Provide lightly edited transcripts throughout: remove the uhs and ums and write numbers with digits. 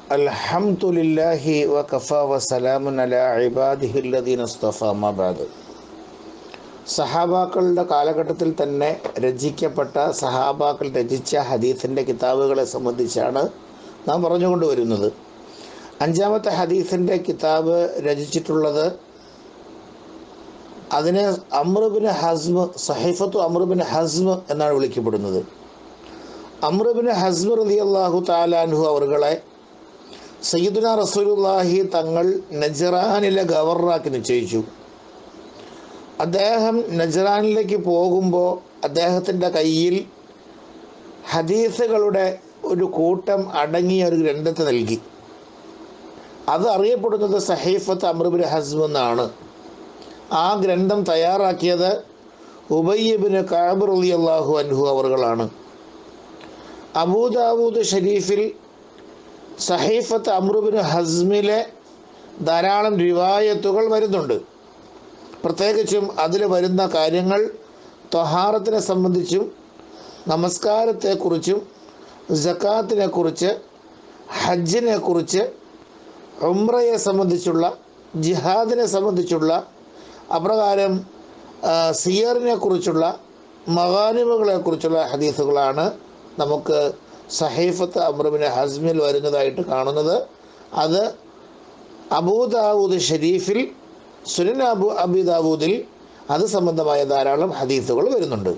അൽഹംദുലില്ലാഹി വകഫാ വസലാമുൻ അലാ ഇബാദിഹില്ലദീന ഇസ്തഫാ അമ്മാ ബഅദ്. സഹാബാക്കളുടെ കാലഘട്ടത്തിൽ തന്നെ രചിക്കപ്പെട്ട സഹാബാക്കൾ രചിച്ച ഹദീസിൻ്റെ കിതാബുകളെ സംബന്ധിച്ചാണ് നാം പറഞ്ഞുകൊണ്ടുവരുന്നത്. അഞ്ചാമത്തെ ഹദീസിൻ്റെ കിതാബ് രചിച്ചിട്ടുള്ളത് അതിനെ അമ്രുബിൻ ഹസ്മ്, സഹീഫത്തു അമ്രുബിൻ ഹസ്മ് എന്നാണ് വിളിക്കപ്പെടുന്നത്. അമ്രുബിൻ ഹസ്മ് റളിയല്ലാഹു തആല അൻഹു അവറുകളെ സയ്യിദുനാ റസൂലുള്ളാഹി തങ്ങൾ നജ്റാനിലെ ഗവർണറാക്കി നിശ്ചയിച്ചു. അദ്ദേഹം നജ്റാനിലേക്ക് പോകുമ്പോൾ അദ്ദേഹത്തിൻ്റെ കയ്യിൽ ഹദീസുകളുടെ ഒരു കൂട്ടം അടങ്ങിയ ഒരു ഗ്രന്ഥത്തെ നൽകി. അത് അറിയപ്പെടുന്നത് സഹീഫത്ത് അമ്രുബിൻ ഹസ്മ് എന്നാണ്. ആ ഗ്രന്ഥം തയ്യാറാക്കിയത് ഉബയ്യ് ഇബ്നു കഅബ് റളിയല്ലാഹു അൻഹു അവറുകളാണ്. അബൂദാവൂദ് ഷരീഫിൽ സഹീഫത്ത് അമ്രുബിൻ ഹസ്മിലെ ധാരാളം റിവായത്തുകൾ വരുന്നുണ്ട്. പ്രത്യേകിച്ചും അതിൽ വരുന്ന കാര്യങ്ങൾ ത്വഹാറത്തിനെ സംബന്ധിച്ചും നമസ്കാരത്തെക്കുറിച്ചും സക്കാത്തിനെക്കുറിച്ച് ഹജ്ജിനെക്കുറിച്ച് ഉംറയെ സംബന്ധിച്ചുള്ള ജിഹാദിനെ സംബന്ധിച്ചുള്ള അപ്രകാരം സിയറിനെക്കുറിച്ചുള്ള മഗാനിമുകളെക്കുറിച്ചുള്ള ഹദീസുകളാണ് നമുക്ക് സഹീഫത്ത് അമ്രുബിൻ ഹസ്മിൽ വരുന്നതായിട്ട് കാണുന്നത്. അത് അബൂദാവൂദ് ഷരീഫിൽ, സുനൻ അബൂദാവൂദിൽ അത് സംബന്ധമായ ധാരാളം ഹദീസുകൾ വരുന്നുണ്ട്.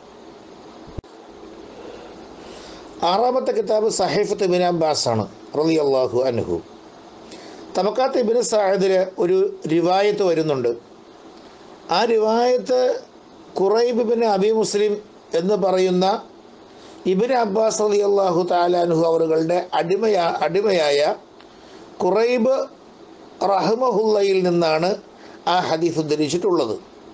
ആറാമത്തെ കിതാബ് സഹീഫത്ത് ഇബ്നു അബ്ബാസ് ആണ് റളിയല്ലാഹു അൻഹു. തബഖാത്ത് ഇബ്നു സഅദിൽ ഒരു റിവായത്ത് വരുന്നുണ്ട്. ആ റിവായത്ത് ഖുറൈബ് ഇബ്നു അബി മുസ്ലിം എന്ന് പറയുന്ന ഇബ്നു അബ്ബാസ് റളിയല്ലാഹു തആല അൻഹു അവരുടെ അടിമയായ ഖുറൈബ് റഹ്മഹുള്ളയിൽ നിന്നാണ് ആ ഹദീസ് ഉദ്ധരിച്ചിട്ടുള്ളത്.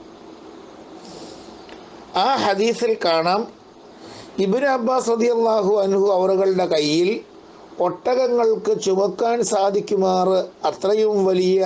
ആ ഹദീസിൽ കാണാം, ഇബ്നു അബ്ബാസ് റളിയല്ലാഹു അൻഹു അവരുടെ കയ്യിൽ ഒട്ടകങ്ങൾക്ക് ചുമക്കാൻ സാധിക്കുമാറ് അത്രയും വലിയ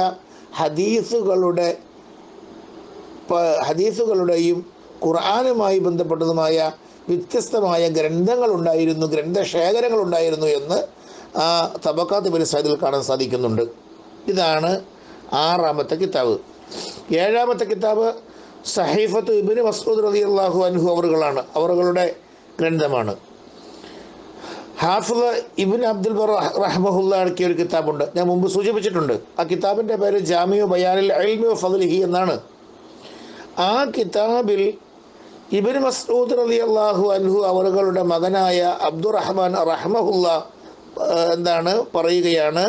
ഹദീസുകളുടെയും ഖുർആനുമായി ബന്ധപ്പെട്ടതുമായ വ്യത്യസ്തമായ ഗ്രന്ഥശേഖരങ്ങളുണ്ടായിരുന്നു എന്ന് ആ തബഖാത്ത് ഇബ്നു സഅദിൽ കാണാൻ സാധിക്കുന്നുണ്ട്. ഇതാണ് ആറാമത്തെ കിതാബ്. ഏഴാമത്തെ കിതാബ് സഹീഫത്ത് ഇബ്നു മസ്ഊദ് റളിയല്ലാഹു അൻഹു അവരുടെ ഗ്രന്ഥമാണ്. ഹാഫിള് ഇബ്നു അബ്ദുൽ ബർ റഹ്മഹുല്ലാ ഇറക്കിയ ഒരു കിതാബുണ്ട്, ഞാൻ മുമ്പ് സൂചിപ്പിച്ചിട്ടുണ്ട്. ആ കിതാബിൻ്റെ പേര് ജാമിഉ ബയാനിൽ ഇൽമി വ ഫദ്ലിഹി എന്നാണ്. ആ കിതാബിൽ ഇബ്നു മസ്ഊദ് റളിയല്ലാഹു അൻഹു അവരുടെ മകനായ അബ്ദുറഹ്മാൻ റഹ്മഹുല്ലാ പറയുകയാണ്,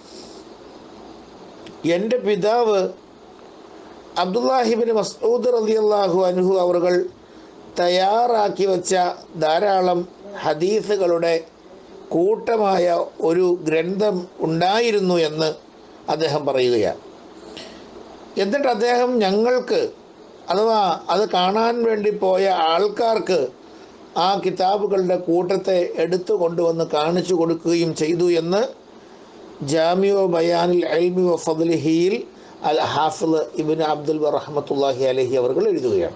എൻ്റെ പിതാവ് അബ്ദുല്ലാഹിബ്നു മസ്ഊദ് റളിയല്ലാഹു അൻഹു അവർ തയ്യാറാക്കി വച്ച ധാരാളം ഹദീസുകളുടെ കൂട്ടമായ ഒരു ഗ്രന്ഥം ഉണ്ടായിരുന്നു എന്ന് അദ്ദേഹം പറയുകയാണ്. എന്നിട്ട് അദ്ദേഹം ഞങ്ങൾക്ക്, അഥവാ അത് കാണാൻ വേണ്ടി പോയ ആൾക്കാർക്ക് ആ കിതാബുകളുടെ കൂട്ടത്തെ എടുത്തു കൊണ്ടുവന്ന് കാണിച്ചു കൊടുക്കുകയും ചെയ്തു എന്ന് ജാമിഉ ബയാനിൽ ഇൽമി വ ഫദ്ലിഹിയിൽ അൽ ഹാഫിള് ഇബ്നു അബ്ദുൽ ബർ റഹ്മത്തുള്ളാഹി അലൈഹി അവർ എഴുതുകയാണ്.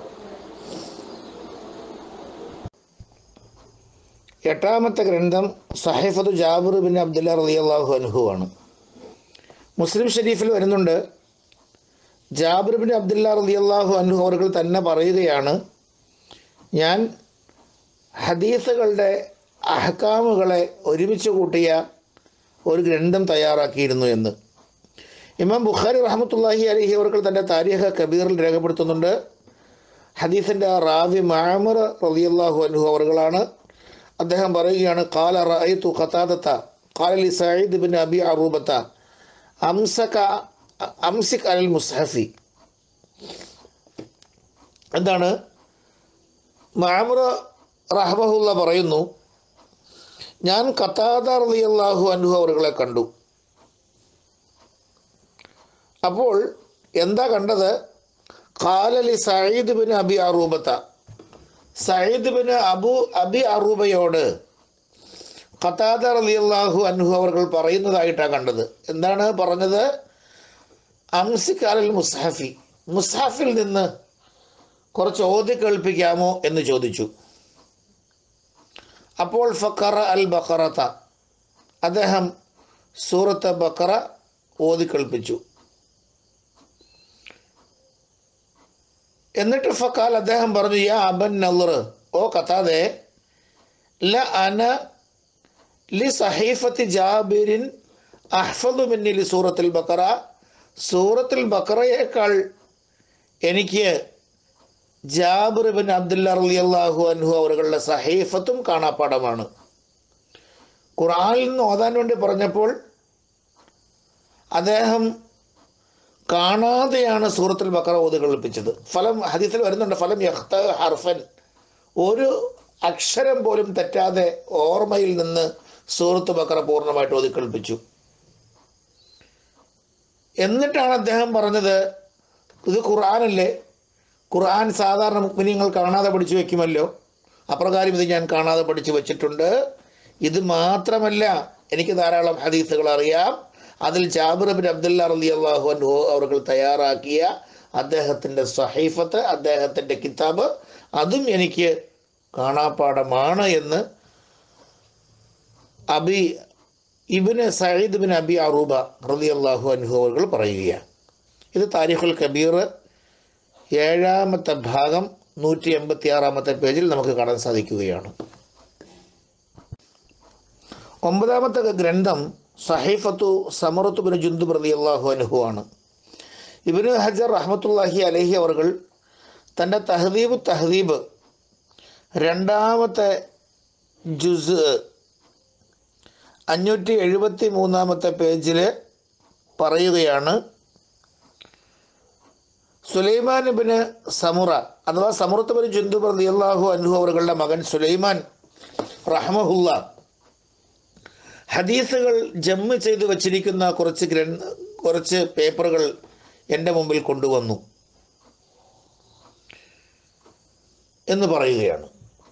എട്ടാമത്തെ ഗ്രന്ഥം സഹീഫത്തു ജാബിർ ബിൻ അബ്ദുല്ലാ റളിയല്ലാഹു അൻഹു ആണ്. മുസ്ലിം ഷരീഫിൽ വരുന്നുണ്ട്, ജാബിർ ബിൻ അബ്ദുല്ലാ റളിയല്ലാഹു അൻഹു അവർ തന്നെ പറയുകയാണ്, ഞാൻ ഹദീസുകളുടെ അഹ്കാമുകളെ ഒരുമിച്ച് കൂട്ടിയ ഒരു ഗ്രന്ഥം തയ്യാറാക്കിയിരുന്നു എന്ന്. ഇമാം ബുഖാരി റഹ്മത്തുള്ളാഹി അലൈഹി അവർ തൻ്റെ താരീഖ് കബീറിൽ രേഖപ്പെടുത്തുന്നുണ്ട്. ഹദീസിൻ്റെ റാവി മഅ്മർ റളിയല്ലാഹു അൻഹു അവர்களാണ്. അദ്ദേഹം പറയുകയാണ്, ഖാല റഅയ്തു ഖതാദത ഖാല ലി സഈദ് ബിൻ അബി അറൂബത അംസിക് അൽ മുസ്ഹഫി. എന്താണ്? മഅ്മർ റഹ്മഹുല്ല പറയുന്നു, ഞാൻ ഖതാദ റളിയല്ലാഹു അൻഹു അവരെ കണ്ടു. അപ്പോൾ എന്താ കണ്ടത്? ഖാല ലി സഈദ് ബിൻ അബി അറൂബത, സഈദ് ബിൻ അബി അറൂബയോട് ഖതാദ റളിയല്ലാഹു അൻഹു അവർ പറയുന്നതായിട്ടാണ് കണ്ടത്. എന്താണ് പറഞ്ഞത്? അംസിക് അൽ മുസ്ഹഫി, മുസ്ഹഫിൽ നിന്ന് കുറച്ച് ഓതി കേൾപ്പിക്കാമോ എന്ന് ചോദിച്ചു. അപ്പോൾ ഫഖറ അൽ ബഖറത, അദ്ദേഹം സൂറത്ത് ബഖറ ഓതിക്കേൾപ്പിച്ചു. എന്നിട്ട് ഫക്കാൽ അദ്ദേഹം പറഞ്ഞു, യാ അബൻ നളർ, ഓ ഖതാദേ, ല അന ലി സഹീഫത്തി ജാബിരിൻ അഹ്ഫദു മിന്നി ലി സൂറത്തുൽ ബഖറ, സൂറത്തുൽ ബഖറയേക്കാൾ എനിക്ക് ജാബിർ ബിൻ അബ്ദുല്ല റളിയല്ലാഹു അൻഹു അവരുടെ സഹീഫത്തും കാണാപ്പാടമാണ്. ഖുർആനിൽ നിന്ന് ഓതാൻ വേണ്ടി പറഞ്ഞപ്പോൾ അദ്ദേഹം കാണാതെയാണ് സൂറത്തുൽ ബഖറ ഓതി കേൾപ്പിച്ചത്. ഫലം ഹദീസിൽ വരുന്നുണ്ട്, ഫലം യഖ്ത ഹർഫൻ, ഒരു അക്ഷരം പോലും തെറ്റാതെ ഓർമ്മയിൽ നിന്ന് സൂറത്ത് ബഖറ പൂർണ്ണമായിട്ട് ഓതി കേൾപ്പിച്ചു. എന്നിട്ടാണ് അദ്ദേഹം പറഞ്ഞത്, ഇത് ഖുർആനല്ലേ, ഖുർആൻ സാധാരണ മുഅ്മിനീങ്ങൾ കാണാതെ പഠിച്ചു വെക്കുമല്ലോ, അപ്രകാരം ഇത് ഞാൻ കാണാതെ പഠിച്ചു വെച്ചിട്ടുണ്ട്. ഇത് മാത്രമല്ല, എനിക്ക് ധാരാളം ഹദീസുകൾ അറിയാം. അതിൽ ജാബിർ ബിൻ അബ്ദുല്ല റളിയല്ലാഹു അൻഹു അവർ തയ്യാറാക്കിയ അദ്ദേഹത്തിൻ്റെ സഹീഫത്ത്, അദ്ദേഹത്തിൻ്റെ കിതാബ്, അതും എനിക്ക് കാണാപ്പാടമാണ് എന്ന് Ibn Saeed bin Abi Aruba റളിയല്ലാഹു അൻഹു അവർ പറയുകയാണ്. ഇത് താരിഖുൽ കബീർ 7-ാമത്തെ ഭാഗം 186-ാമത്തെ പേജിൽ നമുക്ക് കാണാൻ സാധിക്കുകയാണ്. 9-ാമത്തെ ഗ്രന്ഥം സഹീഫത്തു സമറത്ത് ബിൻ ജുന്ദുബ് റളിയല്ലാഹു അൻഹു ആണ്. ഇബ്നു ഹജർ റഹ്മത്തുള്ളാഹി അലൈഹി അവർ തൻ്റെ തഹ്ദീബ് 2-ാമത്തെ ജുസ് 573-ാമത്തെ പേജിൽ പറയുകയാണ്, സുലൈമാൻ ഇബ്നു സമുറ അഥവാ സമറത്ത് ബിൻ ജുന്ദുബ് റളിയല്ലാഹു അൻഹു അവരുടെ മകൻ സുലൈമാൻ റഹ്മഹുല്ലാ ഹദീസുകൾ ജമ്മ് ചെയ്തു വച്ചിരിക്കുന്ന കുറച്ച് പേപ്പറുകൾ എൻ്റെ മുമ്പിൽ കൊണ്ടുവന്നു എന്ന് പറയുകയാണ്.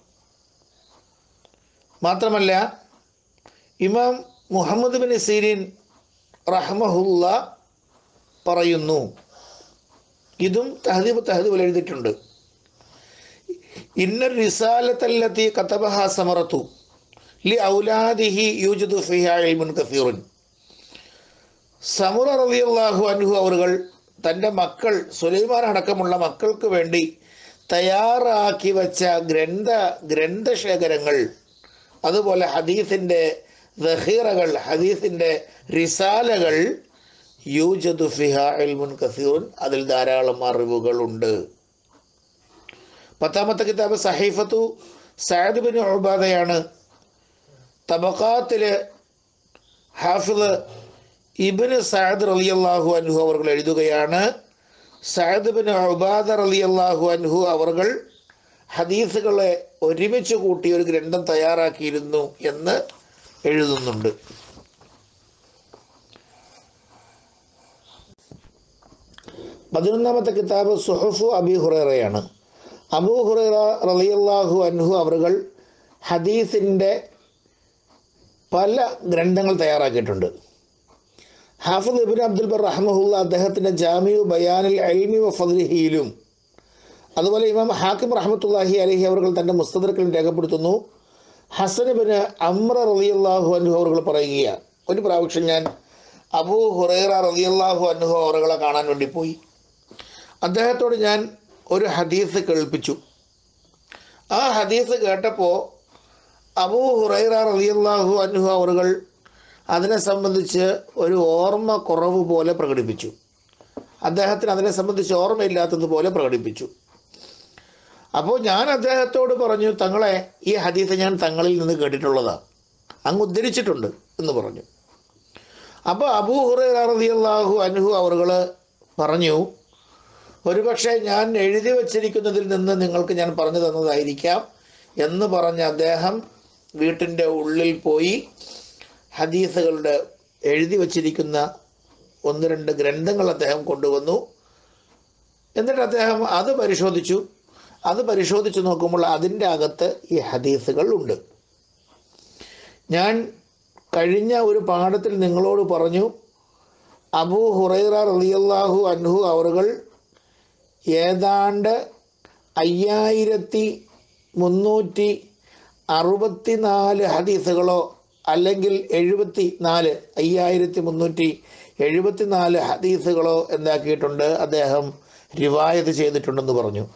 മാത്രമല്ല, ഇമാം മുഹമ്മദ് ബിൻ സീരീൻ റഹ്മഹുല്ല പറയുന്നു, ഇതും തഹ്ദീബിൽ എഴുതിയിട്ടുണ്ട്, ഇന്ന റിസാലത്തല്ലത്തി കതബഹ സമറത്തു ലി ഔലാദിഹി യൂജദു ഫിഹാ ഇൽമുൻ കസീറുൻ. സമുറ റളിയല്ലാഹു അൻഹു അവർ തൻ്റെ മക്കൾ, സുലൈമാൻ അടക്കമുള്ള മക്കൾക്ക് വേണ്ടി തയ്യാറാക്കി വച്ച ഗ്രന്ഥശേഖരങ്ങൾ, അതുപോലെ ഹദീസിൻ്റെ ദഖീറകൾ, ഹദീസിൻ്റെ റിസാലകൾ, യൂജദു ഫിഹാ ഇൽമുൻ കസീറുൻ, അതിൽ ധാരാളം അറിവുകളുണ്ട്. 10-ാമത്തെ കിതാബ് സഹീഫത്തു സഅദ് ബിൻ ഉബാദയാണ്. തബഖാത്തിലെ ഹാഫിദ് ഇബ്നു സഅദ് റളിയല്ലാഹു അൻഹു അവർ എഴുതുകയാണ്, സഅദ് ബിൻ ഉബാദ റളിയല്ലാഹു അൻഹു അവർ ഹദീസുകളെ ഒരുമിച്ച് കൂട്ടി ഒരു ഗ്രന്ഥം തയ്യാറാക്കിയിരുന്നു എന്ന് എഴുതുന്നുണ്ട്. 11-ാമത്തെ കിതാബ് സുഹുഫു അബി ഹുറൈറയാണ്. അബൂ ഹുറൈറ റളിയല്ലാഹു അൻഹു അവർ ഹദീസിൻ്റെ പല ഗ്രന്ഥങ്ങൾ തയ്യാറാക്കിയിട്ടുണ്ട്. ഹാഫിദ് ഇബ്നു അബ്ദുൽ ബർ റഹ്മഹുല്ല അദ്ദേഹത്തിൻ്റെ ജാമിഉ ബയാനിൽ ഇൽമി വ ഫദ്ലിഹിയിലും, അതുപോലെ ഇമാം ഹാക്കിം റഹ്മത്തുള്ളാഹി അലൈഹി അവർ തൻ്റെ മുസ്തദറക്കിലും രേഖപ്പെടുത്തുന്നു, ഹസൻ ഇബ്നു അംർ റളിയല്ലാഹു അൻഹു അവർ പറയുകയാണ്, ഒരു പ്രാവശ്യം ഞാൻ അബൂ ഹുറൈറ റളിയല്ലാഹു അൻഹു അവരെ കാണാൻ വേണ്ടി പോയി. അദ്ദേഹത്തോട് ഞാൻ ഒരു ഹദീസ് കേൾപ്പിച്ചു. ആ ഹദീസ് കേട്ടപ്പോൾ അബൂ ഹുറൈറ റളിയല്ലാഹു അൻഹു അവർ അതിനെ സംബന്ധിച്ച് ഒരു ഓർമ്മ കുറവ് പോലെ പ്രകടിപ്പിച്ചു. അദ്ദേഹത്തിന് അതിനെ സംബന്ധിച്ച് ഓർമ്മയില്ലാത്തതുപോലെ പ്രകടിപ്പിച്ചു. അപ്പോൾ ഞാൻ അദ്ദേഹത്തോട് പറഞ്ഞു, തങ്ങളെ, ഈ ഹദീസ് ഞാൻ തങ്ങളിൽ നിന്ന് കേട്ടിട്ടുള്ളതാണ്, അങ്ങ് ഉദ്ധരിച്ചിട്ടുണ്ട് എന്ന് പറഞ്ഞു. അപ്പോൾ അബൂ ഹുറൈറ റളിയല്ലാഹു അൻഹു അവർ പറഞ്ഞു, ഒരുപക്ഷെ ഞാൻ എഴുതി വച്ചിരിക്കുന്നതിൽ നിന്ന് നിങ്ങൾക്ക് ഞാൻ പറഞ്ഞു തന്നതായിരിക്കാം എന്ന് പറഞ്ഞ് അദ്ദേഹം വീട്ടിൻ്റെ ഉള്ളിൽ പോയി ഹദീസുകളുടെ എഴുതി വച്ചിരിക്കുന്ന 1-2 ഗ്രന്ഥങ്ങൾ അദ്ദേഹം കൊണ്ടുവന്നു. എന്നിട്ട് അദ്ദേഹം അത് പരിശോധിച്ചു നോക്കുമ്പോൾ അതിൻ്റെ അകത്ത് ഈ ഹദീസുകൾ ഉണ്ട്. ഞാൻ കഴിഞ്ഞ ഒരു പാഠത്തിൽ നിങ്ങളോട് പറഞ്ഞു, അബൂ ഹുറൈറ റളിയല്ലാഹു അൻഹു അവർ ഏതാണ്ട് 5364 ഹദീസുകളോ അല്ലെങ്കിൽ 5374 ഹദീസുകളോ എന്താക്കിയിട്ടുണ്ട്, അദ്ദേഹം റിവായത്ത് ചെയ്തിട്ടുണ്ടെന്ന് പറഞ്ഞു.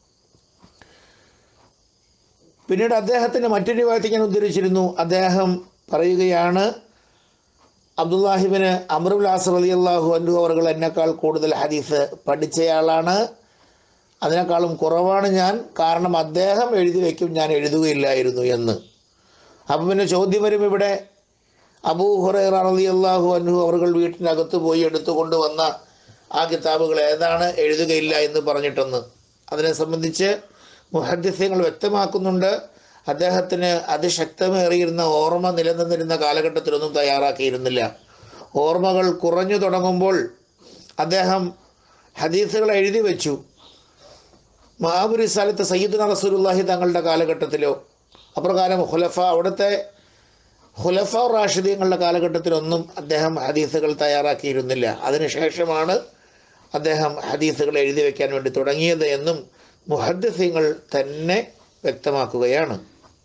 പിന്നീട് അദ്ദേഹത്തിൻ്റെ മറ്റൊരു റിവായത്ത് ഞാൻ ഉദ്ധരിച്ചിരുന്നു. അദ്ദേഹം പറയുകയാണ്, അബ്ദുല്ലാഹിബ്നു അംർ ഇബ്നു ആസ് റളിയല്ലാഹു അൻഹു അവർ എന്നെക്കാൾ കൂടുതൽ ഹദീസ് പഠിച്ചയാളാണ്, അതിനേക്കാളും കുറവാണ് ഞാൻ, കാരണം അദ്ദേഹം എഴുതി വയ്ക്കും, ഞാൻ എഴുതുകയില്ലായിരുന്നു എന്ന്. അപ്പം പിന്നെ ചോദ്യം വരും, ഇവിടെ അബൂ ഹുറൈറ റളിയല്ലാഹു അൻഹു അവർ വീട്ടിനകത്ത് പോയി എടുത്തുകൊണ്ട് വന്ന ആ കിതാബുകൾ ഏതാണ് എഴുതുകയില്ല എന്ന് പറഞ്ഞിട്ടെന്ന്. അതിനെ സംബന്ധിച്ച് മുഹദ്ദിസീങ്ങൾ വ്യക്തമാക്കുന്നുണ്ട്, അദ്ദേഹത്തിന് അതിശക്തമേറിയിരുന്ന ഓർമ്മ നിലനിന്നിരുന്ന കാലഘട്ടത്തിലൊന്നും തയ്യാറാക്കിയിരുന്നില്ല. ഓർമ്മകൾ കുറഞ്ഞു തുടങ്ങുമ്പോൾ അദ്ദേഹം ഹദീസുകൾ എഴുതി വെച്ചു. മഹാബുർ റിസാലത്ത് സയ്യിദുനാ റസൂലുള്ളാഹി തങ്ങളുടെ കാലഘട്ടത്തിലോ അപ്രകാരം അവിടുത്തെ ഖുലഫ റാഷിദീങ്ങളുടെ കാലഘട്ടത്തിലൊന്നും അദ്ദേഹം ഹദീസുകൾ തയ്യാറാക്കിയിരുന്നില്ല. അതിനുശേഷമാണ് അദ്ദേഹം ഹദീസുകൾ എഴുതി വയ്ക്കാൻ വേണ്ടി തുടങ്ങിയത് എന്നും മുഹദ്ദിസീങ്ങൾ തന്നെ വ്യക്തമാക്കുകയാണ്.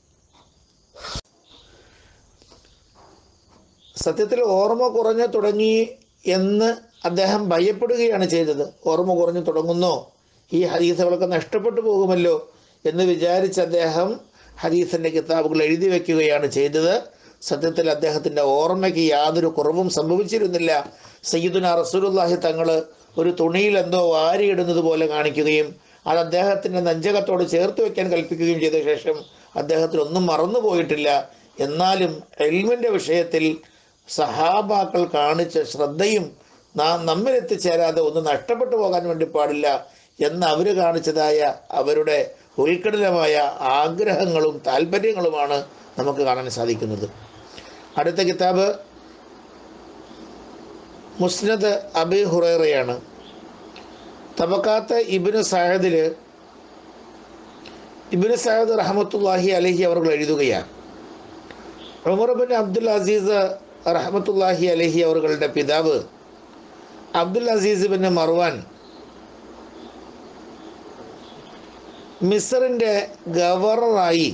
സത്യത്തിൽ ഓർമ്മ കുറഞ്ഞു തുടങ്ങി എന്ന് അദ്ദേഹം ഭയപ്പെടുകയാണ് ചെയ്തത്. ഓർമ്മ കുറഞ്ഞു തുടങ്ങുന്നോ, ഈ ഹദീസുകളൊക്കെ നഷ്ടപ്പെട്ടു പോകുമല്ലോ എന്ന് വിചാരിച്ച് അദ്ദേഹം ഹദീസിൻ്റെ കിതാബുകൾ എഴുതി വയ്ക്കുകയാണ് ചെയ്തത്. സത്യത്തിൽ അദ്ദേഹത്തിൻ്റെ ഓർമ്മയ്ക്ക് യാതൊരു കുറവും സംഭവിച്ചിരുന്നില്ല. സയ്യിദുനാ റസൂലുള്ളാഹി തങ്ങൾ ഒരു തുണിയിൽ എന്തോ വാരിയിടുന്നത് പോലെ കാണിക്കുകയും അത് അദ്ദേഹത്തിൻ്റെ നെഞ്ചകത്തോട് ചേർത്ത് വയ്ക്കാൻ കൽപ്പിക്കുകയും ചെയ്ത ശേഷം അദ്ദേഹത്തിനൊന്നും മറന്നുപോയിട്ടില്ല. എന്നാലും ഇൽമിൻ്റെ വിഷയത്തിൽ സഹാബാക്കൾ കാണിച്ച ശ്രദ്ധയും നമ്മിലെത്തിച്ചേരാതെ ഒന്നും നഷ്ടപ്പെട്ടു പോകാൻ വേണ്ടി പാടില്ല എന്ന് അവർ കാണിച്ചതായ അവരുടെ ഉത്കടലമായ ആഗ്രഹങ്ങളും താല്പര്യങ്ങളുമാണ് നമുക്ക് കാണാൻ സാധിക്കുന്നത്. അടുത്ത കിതാബ് മുസ്നദ് അബീ ഹുറൈറയാണ്. തബക്കാത്ത് ഇബ്നു സഅദിൽ ഇബ്നു സഅദ് റഹ്മത്തുള്ളാഹി അലൈഹി അവർ എഴുതുകയാണ്, ഉമർ ബിൻ അബ്ദുൽ അസീസ് റഹ്മത്തുള്ളാഹി അലൈഹി അവരുടെ പിതാവ് അബ്ദുൽ അസീസ് ബിൻ മർവാൻ മിസ്റിൻ്റെ ഗവർണറായി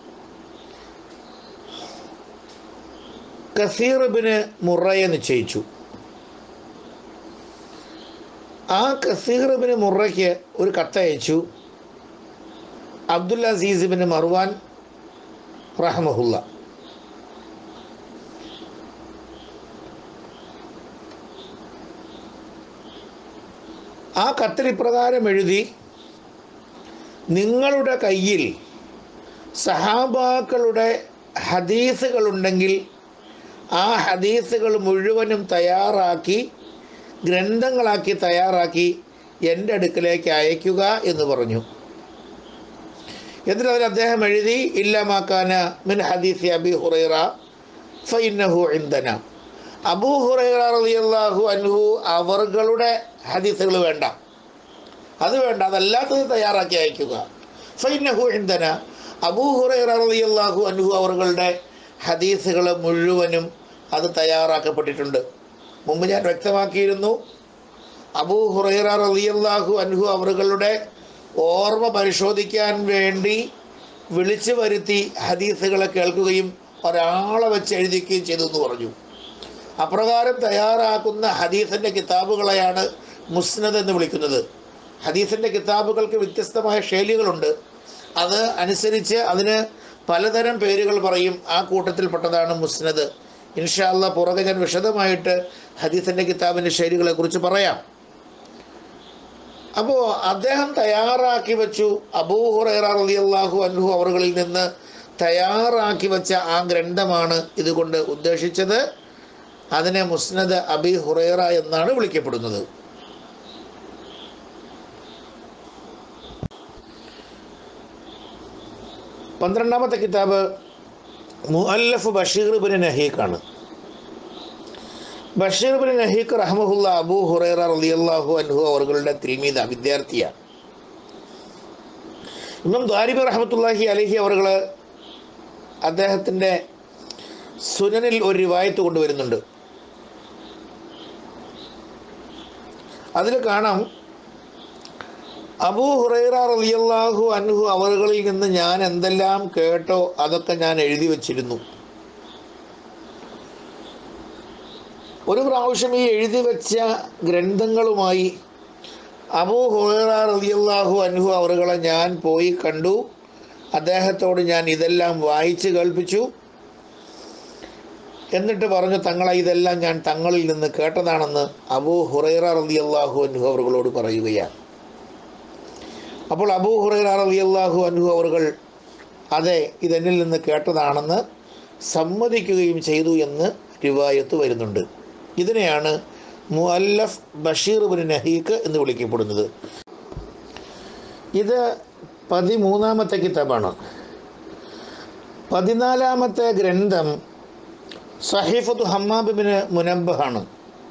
കസീർ ബിന് മുറയെ നിശ്ചയിച്ചു. ആ കസീർ ബിന് മുറയ്ക്ക് ഒരു കത്തയച്ചു അബ്ദുൽ അസീസ് ബിൻ മർവാൻ റഹ്മഹുല്ല. ആ കത്തിൽ ഇപ്രകാരം എഴുതി, നിങ്ങളുടെ കയ്യിൽ സഹാബാക്കളുടെ ഹദീസുകളുണ്ടെങ്കിൽ ആ ഹദീസുകൾ മുഴുവനും തയ്യാറാക്കി ഗ്രന്ഥങ്ങളാക്കി തയ്യാറാക്കി എൻ്റെ അടുക്കലേക്ക് അയക്കുക എന്ന് പറഞ്ഞു. എന്നിട്ട് അതിൽ അദ്ദേഹം എഴുതി, ഇല്ലമാക്കാന മിൻ ഹദീസ് അബി ഹുറൈറ ഫഇന്നഹു ഇൻദന. അബൂ ഹുറൈറ റളിയല്ലാഹു അൻഹു അവരുടെ ഹദീസുകൾ വേണ്ട, അത് വേണ്ട, അതല്ലാത്തത് തയ്യാറാക്കി അയക്കുക. ഫഇന്നഹു ഇൻദന. അബൂ ഹുറൈറ റളിയല്ലാഹു അൻഹു അവരുടെ ഹദീസുകൾ മുഴുവനും അത് തയ്യാറാക്കപ്പെട്ടിട്ടുണ്ട്. മുമ്പ് ഞാൻ വ്യക്തമാക്കിയിരുന്നു, അബൂ ഹുറൈറ റളിയല്ലാഹു അൻഹു അവരുടെ ഓർമ്മ പരിശോധിക്കാൻ വേണ്ടി വിളിച്ചു വരുത്തി ഹദീസുകളെ കേൾക്കുകയും ഒരാളെ വെച്ച് എഴുതിക്കുകയും ചെയ്തു എന്ന് പറഞ്ഞു. അപ്രകാരം തയ്യാറാക്കുന്ന ഹദീസിൻ്റെ കിതാബുകളെയാണ് മുസ്നദ് എന്ന് വിളിക്കുന്നത്. ഹദീസിൻ്റെ കിതാബുകൾക്ക് വ്യത്യസ്തമായ ശൈലികളുണ്ട്. അത് അനുസരിച്ച് അതിന് പലതരം പേരുകൾ പറയും. ആ കൂട്ടത്തിൽപ്പെട്ടതാണ് മുസ്നദ്. ഇൻഷാ അല്ലാഹ് പുറകെ ഞാൻ വിശദമായിട്ട് ഹദീസിൻ്റെ കിതാബിൻ്റെ ശൈലികളെക്കുറിച്ച് പറയാം. അപ്പോൾ അദ്ദേഹം തയ്യാറാക്കി വെച്ചു, അബൂ ഹുറൈറ റളിയല്ലാഹു അൻഹു അവകളിൽ നിന്ന് തയ്യാറാക്കി വെച്ച ആ ഗ്രന്ഥമാണ് ഇതുകൊണ്ട് ഉദ്ദേശിച്ചത്. അതിനെ മുസ്നദ് അബീ ഹുറൈറ എന്നാണ് വിളിക്കപ്പെടുന്നത്. പന്ത്രണ്ടാമത്തെ കിതാബ് മുഅല്ലഫ് ബഷീർ ബിൻ നഹീഖാണ്. ബഷീർ ബിൻ നഹീഖ് റഹ്മഹുല്ല അബൂ ഹുറൈറ റളിയല്ലാഹു അൻഹു അവരുടെ തിൽമീദ, വിദ്യാർത്ഥിയാണ്. ഇമാം ദാരിമി റഹ്മത്തുള്ളാഹി അലൈഹി അവർ അദ്ദേഹത്തിൻ്റെ സുനനിൽ ഒരു റിവായത്ത് കൊണ്ടുവരുന്നുണ്ട്. അതിൽ കാണാം, അബൂ ഹുറൈറ റളിയല്ലാഹു അൻഹു അവകളിൽ നിന്ന് ഞാൻ എന്തെല്ലാം കേട്ടോ അതൊക്കെ ഞാൻ എഴുതി വച്ചിരുന്നു. ഒരു പ്രാവശ്യം ഈ എഴുതി വെച്ച ഗ്രന്ഥങ്ങളുമായി അബൂ ഹുറൈറ റളിയല്ലാഹു അൻഹു അവറുകളെ ഞാൻ പോയി കണ്ടു. അദ്ദേഹത്തോട് ഞാൻ ഇതെല്ലാം വായിച്ച് കേൾപ്പിച്ചു. എന്നിട്ട് പറഞ്ഞു, തങ്ങളെ ഇതെല്ലാം ഞാൻ തങ്ങളിൽ നിന്ന് കേട്ടതാണെന്ന് അബൂ ഹുറൈറ റളിയല്ലാഹു അൻഹു അവറുകളോട് പറയുകയാണ്. അപ്പോൾ അബൂ ഹുറൈറ റളിയല്ലാഹു അൻഹു അവറുകൾ അതെ ഇതെന്നിൽ നിന്ന് കേട്ടതാണെന്ന് സമ്മതിക്കുകയും ചെയ്തു എന്ന് റിവായത്ത് വരുന്നുണ്ട്. ഇതിനെയാണ് മുഅല്ലഫ് ബഷീർ ഇബ്നു നഹീഖ് എന്ന് വിളിക്കപ്പെടുന്നത്. ഇത് 13ാമത്തെ കിതാബാണ്. 14ാമത്തെ ഗ്രന്ഥം സഹീഫത്തു ഹമ്മാം ഇബ്നു മുനബ്ബഹ് ആണ്.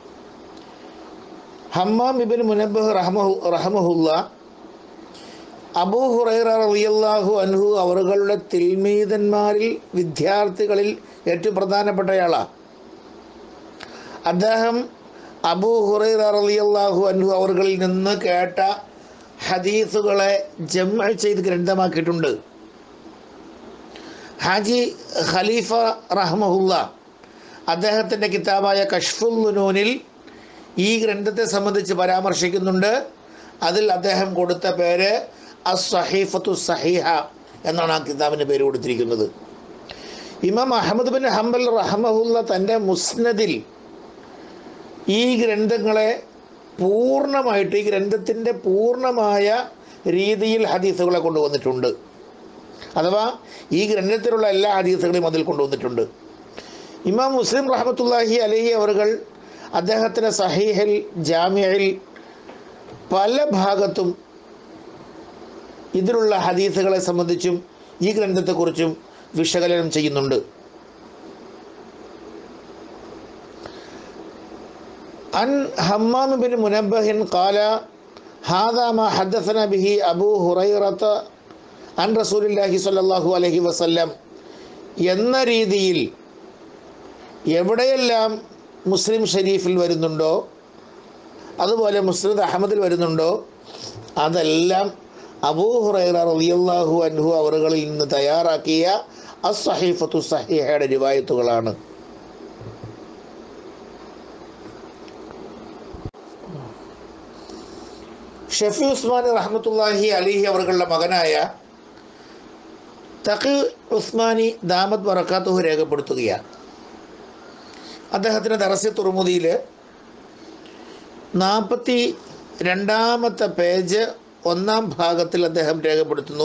ഹമ്മാം ഇബ്നു മുനബ്ബഹ് റഹ്മഹുല്ലാ അബൂ ഹുറൈറ റളിയല്ലാഹു അൻഹു അവറുകളുടെ തിൽമീദന്മാരിൽ, വിദ്യാർത്ഥികളിൽ ഏറ്റവും പ്രധാനപ്പെട്ടയാളാണ്. അദ്ദേഹം അബൂ ഹുറൈറ റളിയല്ലാഹു അൻഹു അവറുകളിൽ നിന്ന് കേട്ട ഹദീസുകളെ ജംഅ ചെയ്ത് ഗ്രന്ഥമാക്കിയിട്ടുണ്ട്. ഹാജി ഖലീഫ റഹ്മഹുല്ലാ അദ്ദേഹത്തിൻ്റെ കിതാബായ കശ്ഫുൽ ലുനൂനിൽ ഈ ഗ്രന്ഥത്തെ സംബന്ധിച്ച് പരാമർശിക്കുന്നുണ്ട്. അതിൽ അദ്ദേഹം കൊടുത്ത പേര് അസ്സഹീഫത്തു സഹീഹ എന്നാണ് ആ കിതാബിൻ്റെ പേര് കൊടുത്തിരിക്കുന്നത്. ഇമാം അഹ്മദ് ബിൻ ഹംബൽ റഹ്മഹുല്ല തൻ്റെ മുസ്നദിൽ ഈ ഗ്രന്ഥങ്ങളെ പൂർണ്ണമായിട്ട്, ഈ ഗ്രന്ഥത്തിൻ്റെ പൂർണ്ണമായ രീതിയിൽ ഹദീസുകളെ കൊണ്ടുവന്നിട്ടുണ്ട്. അഥവാ ഈ ഗ്രന്ഥത്തിലുള്ള എല്ലാ ഹദീസുകളെയും അതിൽ കൊണ്ടുവന്നിട്ടുണ്ട്. ഇമാം മുസ്ലിം റഹ്മത്തുള്ളാഹി അലൈഹി അവറുകൾ അദ്ദേഹത്തിൻ്റെ സഹീഹിൽ ജാമിഅയിൽ പല ഭാഗത്തും ഇതിലുള്ള ഹദീസുകളെ സംബന്ധിച്ചും ഈ ഗ്രന്ഥത്തെക്കുറിച്ചും വിശകലനം ചെയ്യുന്നുണ്ട്. അൻ ഹമ്മാം ബിൻ മുനബ്ബഹിൻ ഖാല ഹാദാ മാ ഹദ്ദസനാ ബിഹി അബൂ ഹുറൈറത അൻ റസൂലില്ലാഹി സ്വല്ലല്ലാഹു അലൈഹി വസല്ലം എന്ന രീതിയിൽ എവിടെയെല്ലാം മുസ്ലിം ഷരീഫിൽ വരുന്നുണ്ടോ, അതുപോലെ മുസ്നദ് അഹ്മദിൽ വരുന്നുണ്ടോ, അതെല്ലാം അബൂ ഹുറൈറ റളിയല്ലാഹു അൻഹു അവറുകളിൽ നിന്ന് തയ്യാറാക്കിയ അസ്സഹീഫത്തു സഹീഹയുടെ റിവായത്തുകളാണ്. ഷഫി ഉസ്മാനി റഹ്മത്തുള്ളാഹി അലൈഹി അവറുകളുടെ മകനായ തഖി ഉസ്മാനി ദാമത്ത് ബറകാതുഹു രേഖപ്പെടുത്തുകയാണ്. അദ്ദേഹത്തിൻ്റെ ദറസി തുർമുദിയിൽ 42ാമത്തെ പേജ് 1-ാം ഭാഗത്തിൽ അദ്ദേഹം രേഖപ്പെടുത്തുന്നു,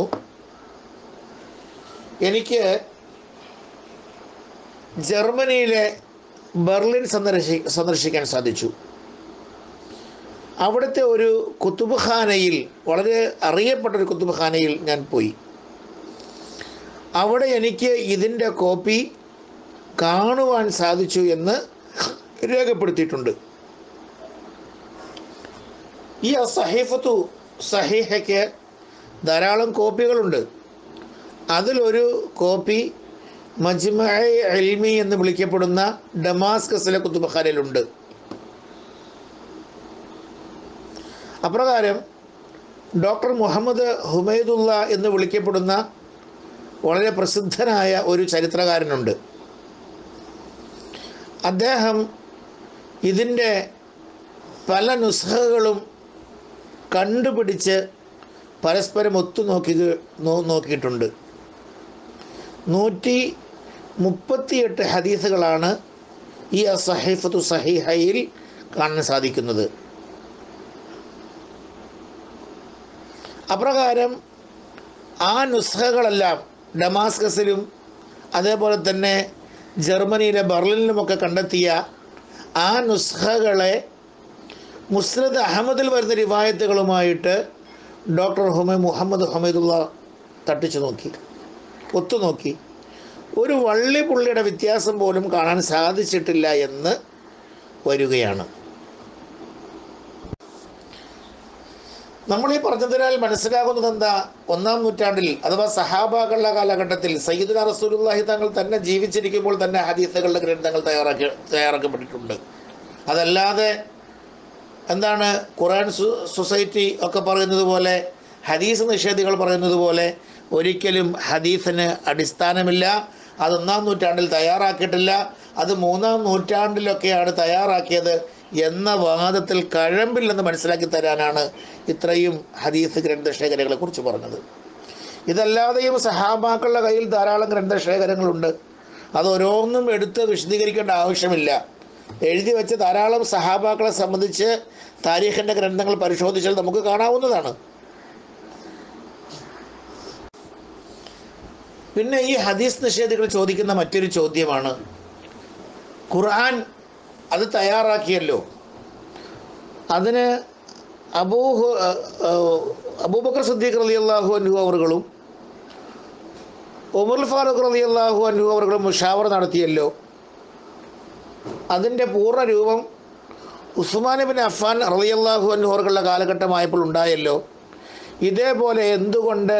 എനിക്ക് ജർമ്മനിയിലെ ബെർലിൻ സന്ദർശിക്കാൻ സാധിച്ചു. അവിടുത്തെ ഒരു കുത്തുബ്ഖാനയിൽ, വളരെ അറിയപ്പെട്ടൊരു കുത്തുബ്ഖാനയിൽ ഞാൻ പോയി. അവിടെ എനിക്ക് ഇതിൻ്റെ കോപ്പി കാണുവാൻ സാധിച്ചു എന്ന് രേഖപ്പെടുത്തിയിട്ടുണ്ട്. ഈ സഹീഫത്തു സഹീഹയ്ക്ക് ധാരാളം കോപ്പികളുണ്ട്. അതിലൊരു കോപ്പി മജ്മഅ ഇൽമി എന്ന് വിളിക്കപ്പെടുന്ന ഡമാസ്കസിലെ കുത്തുബ്ഖാനയിലുണ്ട്. അപ്രകാരം ഡോക്ടർ മുഹമ്മദ് ഹുമൈദുള്ള എന്ന് വിളിക്കപ്പെടുന്ന വളരെ പ്രസിദ്ധനായ ഒരു ചരിത്രകാരനുണ്ട്. അദ്ദേഹം ഇതിൻ്റെ പല നുസ്ഖകളും കണ്ടുപിടിച്ച് പരസ്പരം നോക്കിയിട്ടുണ്ട്. 138 ഹദീസുകളാണ് ഈ അസ്സഹീഫത്തു സഹീഹയിൽ കാണാൻ സാധിക്കുന്നത്. അപ്രകാരം ആ നുസ്ഖകളെല്ലാം ഡമാസ്കസിലും അതേപോലെ തന്നെ ജർമ്മനിയിലെ ബെർലിനിലുമൊക്കെ കണ്ടെത്തിയ ആ നുസ്ഖകളെ മുസ്നദ് അഹമ്മദിൽ വരുന്ന റിവായത്തുകളുമായിട്ട് ഡോക്ടർ മുഹമ്മദ് ഹുമൈദുള്ള തട്ടിച്ചു നോക്കി, ഒത്തുനോക്കി. ഒരു വള്ളി പുള്ളിയുടെ വ്യത്യാസം പോലും കാണാൻ സാധിച്ചിട്ടില്ല എന്ന് വരികയാണ്. നമ്മൾ ഈ പറഞ്ഞതിനാൽ മനസ്സിലാകുന്നത് എന്താ? 1-ാം നൂറ്റാണ്ടിൽ അഥവാ സഹാബാക്കളുടെ കാലഘട്ടത്തിൽ സയ്യിദുനാ റസൂലുള്ളാഹി തങ്ങൾ തന്നെ ജീവിച്ചിരിക്കുമ്പോൾ തന്നെ ഹദീസുകളുടെ ഗ്രന്ഥങ്ങൾ തയ്യാറാക്കപ്പെട്ടിട്ടുണ്ട്. അതല്ലാതെ എന്താണ് ഖുർആൻ സൊസൈറ്റി ഒക്കെ പറയുന്നത് പോലെ, ഹദീസ് നിഷേധികൾ പറയുന്നത് പോലെ ഒരിക്കലും ഹദീസിന് അടിസ്ഥാനമില്ല. അത് 1-ാം നൂറ്റാണ്ടിൽ തയ്യാറാക്കിയിട്ടില്ല, അത് 3-ാം നൂറ്റാണ്ടിലൊക്കെയാണ് തയ്യാറാക്കിയത് എന്ന വാദത്തിൽ കഴമ്പില്ലെന്ന് മനസ്സിലാക്കി തരാനാണ് ഇത്രയും ഹദീസ് ഗ്രന്ഥശേഖരങ്ങളെ കുറിച്ച് പറഞ്ഞത്. ഇതല്ലാതെയും സഹാബാക്കളുടെ കയ്യിൽ ധാരാളം ഗ്രന്ഥശേഖരങ്ങളുണ്ട്. അത് ഓരോന്നും എടുത്ത് വിശദീകരിക്കേണ്ട ആവശ്യമില്ല. എഴുതി വെച്ച ധാരാളം സഹാബാക്കളെ സംബന്ധിച്ച് താരീഖിൻ്റെ ഗ്രന്ഥങ്ങൾ പരിശോധിച്ചാൽ നമുക്ക് കാണാവുന്നതാണ്. പിന്നെ ഈ ഹദീസ് നിഷേധികൾ ചോദിക്കുന്ന മറ്റൊരു ചോദ്യമാണ്, ഖുർആൻ അത് തയ്യാറാക്കിയല്ലോ, അതിന് അബൂബക്കർ സിദ്ദീഖ് റളിയല്ലാഹു അൻഹു അവറുകളും ഉമർ ഫാറൂഖ് റളിയല്ലാഹു അൻഹു അവറുകളും മുഷാവറ നടത്തിയല്ലോ, അതിൻ്റെ പൂർണ്ണ രൂപം ഉസ്മാൻ ഇബ്നു അഫ്ഫാൻ റളിയല്ലാഹു അൻഹു അവറുകളുടെ കാലഘട്ടമായപ്പോൾ ഉണ്ടായല്ലോ, ഇതേപോലെ എന്തുകൊണ്ട്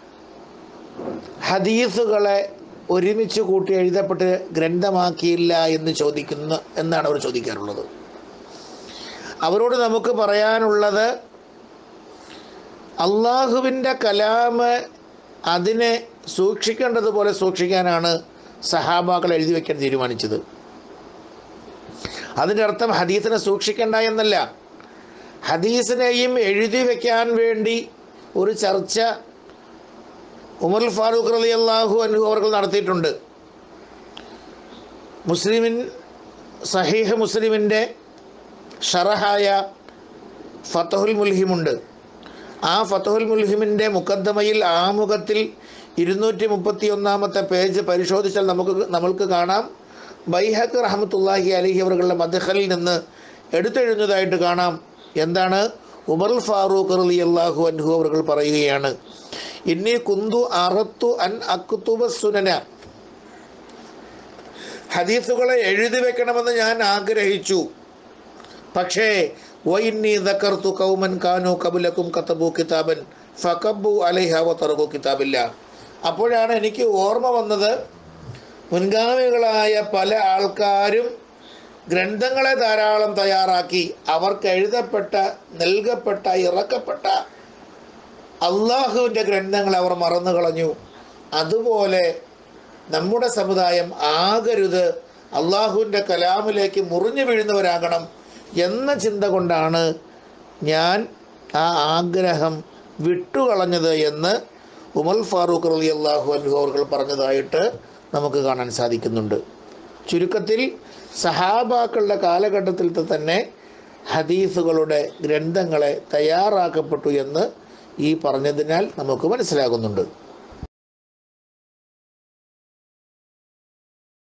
ഹദീസുകളെ ഒരുമിച്ച് കൂട്ടി എഴുതപ്പെട്ട് ഗ്രന്ഥമാക്കിയില്ല എന്നാണ് അവർ ചോദിക്കാറുള്ളത്. അവരോട് നമുക്ക് പറയാനുള്ളത്, അള്ളാഹുവിൻ്റെ കലാമ് അതിനെ സൂക്ഷിക്കേണ്ടതുപോലെ സൂക്ഷിക്കാനാണ് സഹാബാക്കൾ എഴുതി വയ്ക്കാൻ തീരുമാനിച്ചത്. അതിൻ്റെ അർത്ഥം ഹദീസിനെ സൂക്ഷിക്കേണ്ട എന്നല്ല. ഹദീസിനെയും എഴുതി വയ്ക്കാൻ വേണ്ടി ഒരു ചർച്ച ഉമർ ഫാറൂഖ് റളിയല്ലാഹു അൻഹു അവർ നടത്തിയിട്ടുണ്ട്. സഹീഹ് മുസ്ലിമിൻ്റെ ഷറഹായ ഫതഹുൽ മുൽഹിമുണ്ട്. ആ ഫതഹുൽ മുൽഹിമിൻ്റെ മുഖദ്ദമയിൽ ആമുഖത്തിൽ 231-ാമത്തെ പേജ് പരിശോധിച്ചാൽ നമ്മൾക്ക് കാണാം, ബൈഹഖി റഹ്മത്തുള്ളാഹി അലൈഹി അവരുടെ മദ്ഖലിൽ നിന്ന് എടുത്തെഴുതുന്നതായിട്ട് കാണാം. എന്താണ്? ഉമർ ഫാറൂഖ് റളിയല്ലാഹു അൻഹു അവർ പറയുകയാണ്, ഇന്നി കുന്തു അറത്തു അൻ അക്തുബ സുനന, ഹദീസുകളെ എഴുതി വെക്കണമെന്ന് ഞാൻ ആഗ്രഹിച്ചു, പക്ഷേ വഇന്നി ദക്കർതു ഖൗമൻ കാനു ഖബലകും കതബു കിതാബൻ ഫകബ്ബു അലൈഹ വതറഖു കിതാബില്ല. അപ്പോഴാണ് എനിക്ക് ഓർമ്മ വന്നത്, മുൻഗാമികളായ പല ആൾക്കാരും ഗ്രന്ഥങ്ങളെ ധാരാളം തയ്യാറാക്കി അവർക്ക് എഴുതപ്പെട്ട, നൽകപ്പെട്ട, ഇറക്കപ്പെട്ട അള്ളാഹുവിൻ്റെ ഗ്രന്ഥങ്ങളെ അവർ മറന്നു കളഞ്ഞു. അതുപോലെ നമ്മുടെ സമുദായം ആകരുത്, അള്ളാഹുവിൻ്റെ കലാമിലേക്ക് മുറിഞ്ഞു വീഴുന്നവരാകണം എന്ന ചിന്ത കൊണ്ടാണ് ഞാൻ ആ ആഗ്രഹം വിട്ടുകളഞ്ഞത് എന്ന് ഉമർ ഫാറൂഖ് റളിയല്ലാഹു അൻഹു അവർ പറഞ്ഞതായിട്ട് നമുക്ക് കാണാൻ സാധിക്കുന്നുണ്ട്. ചുരുക്കത്തിൽ സഹാബാക്കളുടെ കാലഘട്ടത്തിൽ തന്നെ ഹദീസുകളുടെ ഗ്രന്ഥങ്ങളെ തയ്യാറാക്കപ്പെട്ടു എന്ന് ഈ പറഞ്ഞതിനാൽ നമുക്ക് മനസ്സിലാകുന്നുണ്ട്.